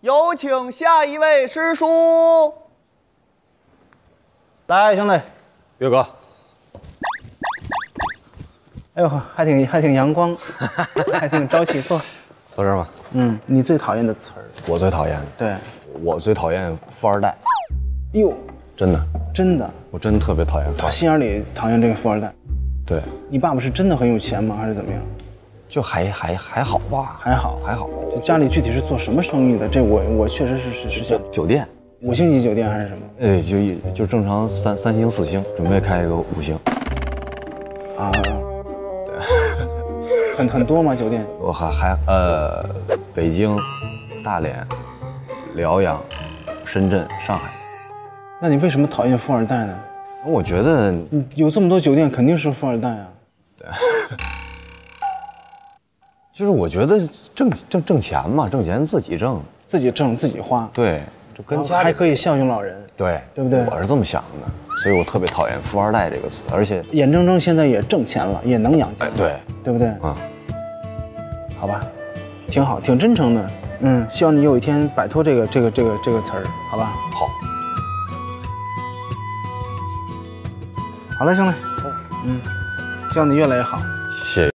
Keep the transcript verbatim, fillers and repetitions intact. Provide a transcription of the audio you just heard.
有请下一位师叔。 来，兄弟， 岳哥。 哎呦，还挺还挺阳光，还挺朝气。坐， 坐这儿吧。 嗯，你最讨厌的词儿？ 我最讨厌的。 对， 我最讨厌富二代。 哟， 真的， 真的， 我真的特别讨厌富二代。 打心眼里讨厌这个富二代。 对， 你爸爸是真的很有钱吗？还是怎么样？ 就还还还好吧， 还好， 还好。 就家里具体是做什么生意的？这我我确实是是是想酒店， 五星级酒店还是什么？ 哎，就就正常三三星四星，准备开一个五星。 啊，对，很很多吗？酒店？ 我还还呃，北京、大连、辽阳、深圳、上海。 那你为什么讨厌富二代呢？ 我觉得， 嗯，有这么多酒店，肯定是富二代啊。 对。就是我觉得挣挣挣钱嘛，挣钱自己挣， 自己挣自己花。 对，就跟家里还可以孝敬老人。 对， 对不对？ 我是这么想的，所以我特别讨厌富二代这个词，而且眼睁睁现在也挣钱了，也能养家。 哎，对， 对不对？ 嗯， 好吧，挺好，挺真诚的。嗯，希望你有一天摆脱这个这个这个这个词儿，好吧？ 好。 好了，兄弟，嗯，希望你越来越好。 谢谢。